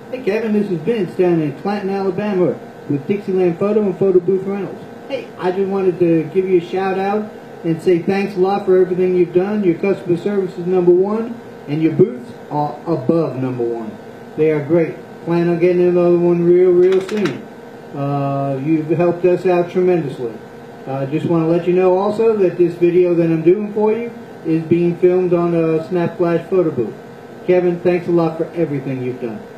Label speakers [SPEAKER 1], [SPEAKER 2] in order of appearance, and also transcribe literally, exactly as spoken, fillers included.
[SPEAKER 1] Hey Kevin, this is Vince down in Clanton, Alabama with Dixieland Photo and Photo Booth Rentals. Hey, I just wanted to give you a shout out and say thanks a lot for everything you've done. Your customer service is number one and your booths are above number one. They are great. Plan on getting another one real, real soon. Uh, you've helped us out tremendously. I uh, just want to let you know also that this video that I'm doing for you is being filmed on a Snap Flash photo booth. Kevin, thanks a lot for everything you've done.